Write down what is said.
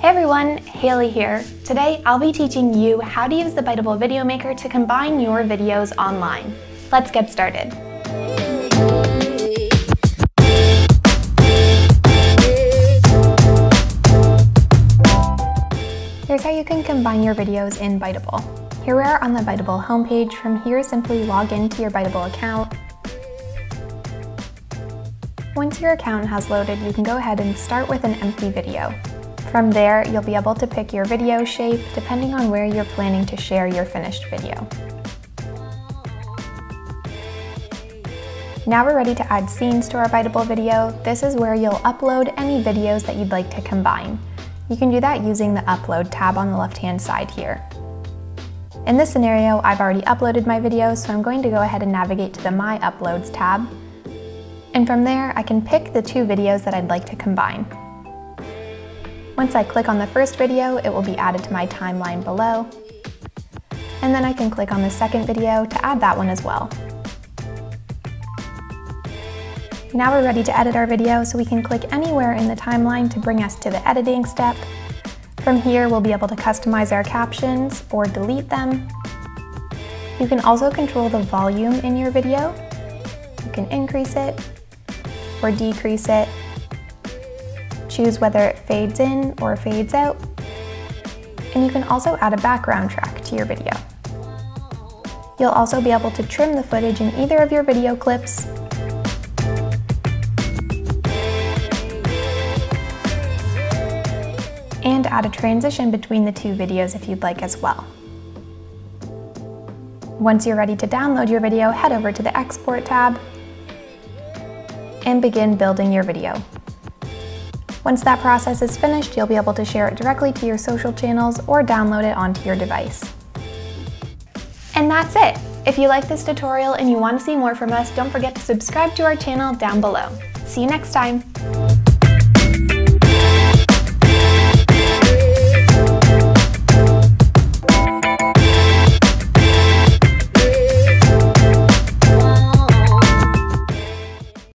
Hey everyone, Haley here. Today I'll be teaching you how to use the Biteable Video Maker to combine your videos online. Let's get started. Here's how you can combine your videos in Biteable. Here we are on the Biteable homepage. From here, simply log into your Biteable account. Once your account has loaded, you can go ahead and start with an empty video. From there, you'll be able to pick your video shape depending on where you're planning to share your finished video. Now we're ready to add scenes to our Biteable video. This is where you'll upload any videos that you'd like to combine. You can do that using the Upload tab on the left-hand side here. In this scenario, I've already uploaded my video, so I'm going to go ahead and navigate to the My Uploads tab. And from there, I can pick the two videos that I'd like to combine. Once I click on the first video, it will be added to my timeline below. And then I can click on the second video to add that one as well. Now we're ready to edit our video, so we can click anywhere in the timeline to bring us to the editing step. From here, we'll be able to customize our captions or delete them. You can also control the volume in your video. You can increase it or decrease it. Choose whether it fades in or fades out. And you can also add a background track to your video. You'll also be able to trim the footage in either of your video clips. And add a transition between the two videos if you'd like as well. Once you're ready to download your video, head over to the Export tab and begin building your video. Once that process is finished, you'll be able to share it directly to your social channels or download it onto your device. And that's it! If you like this tutorial and you want to see more from us, don't forget to subscribe to our channel down below. See you next time!